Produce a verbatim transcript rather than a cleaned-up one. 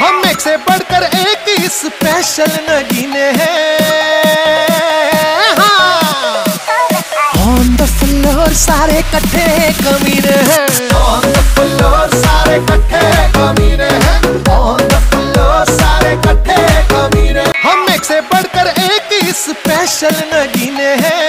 हम एक से बढ़कर एक ही स्पेशल नगीने हैं। ऑन द फ्लोर सारे इकट्ठे कमीने हैं। ऑन द फ्लोर सारे इकट्ठे कमीने हैं। ऑन द फ्लोर सारे इकट्ठे कमीने। हम एक से बढ़कर एक ही स्पेशल नगीने हैं।